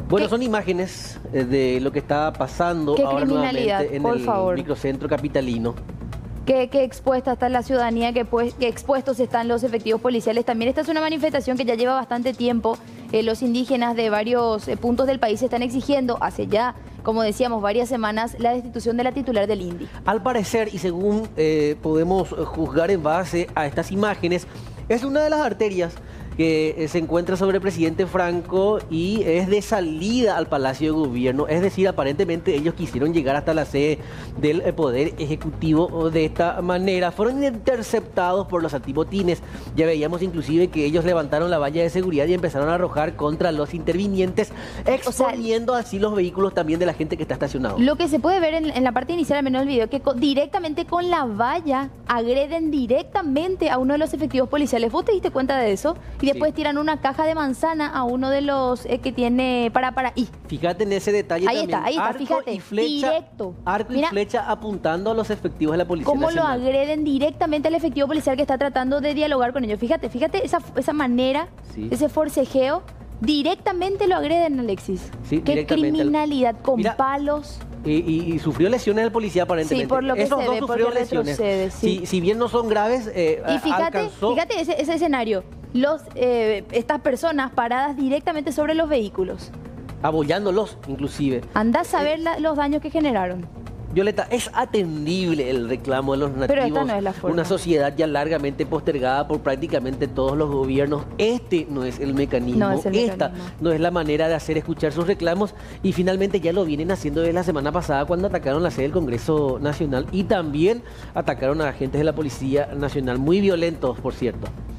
Bueno, son imágenes de lo que está pasando qué ahora criminalidad, nuevamente en por el favor. microcentro capitalino. Qué expuesta está la ciudadanía, qué expuestos están los efectivos policiales. También esta es una manifestación que ya lleva bastante tiempo. Los indígenas de varios puntos del país están exigiendo hace ya, como decíamos, varias semanas, la destitución de la titular del INDI. Al parecer, y según podemos juzgar en base a estas imágenes, es una de las arterias que se encuentra sobre el presidente Franco y es de salida al Palacio de Gobierno. Es decir, aparentemente ellos quisieron llegar hasta la sede del Poder Ejecutivo de esta manera. Fueron interceptados por los antibotines. Ya veíamos inclusive que ellos levantaron la valla de seguridad y empezaron a arrojar contra los intervinientes, exponiendo así los vehículos también de la gente que está estacionado. Lo que se puede ver en la parte inicial, al menos del video, que directamente con la valla agreden directamente a uno de los efectivos policiales. ¿Vos te diste cuenta de eso? Y después tiran una caja de manzana a uno de los que tiene para ahí. Fíjate en ese detalle también. Ahí está, arco fíjate, y flecha, directo. Arco y flecha apuntando a los efectivos de la Policía Cómo Nacional. lo agreden directamente al efectivo policial que está tratando de dialogar con ellos. Fíjate esa manera, ese forcejeo, directamente lo agreden, Alexis. Sí, qué criminalidad, con palos. Y sufrió lesiones el policía aparentemente. Sí, por lo que Esos se dos ve, sufrieron porque lesiones. retrocede, sí. Si bien no son graves, Y fíjate alcanzó... ese escenario. Estas personas paradas directamente sobre los vehículos. Abollándolos, inclusive. Anda a saber los daños que generaron. Violeta, es atendible el reclamo de los nativos. Pero esta no es la forma. Una sociedad ya largamente postergada por prácticamente todos los gobiernos. Este no es el mecanismo. No es el Esta mecanismo. no es la manera de hacer escuchar sus reclamos. Y finalmente ya lo vienen haciendo desde la semana pasada cuando atacaron la sede del Congreso Nacional y también atacaron a agentes de la Policía Nacional. Muy violentos, por cierto.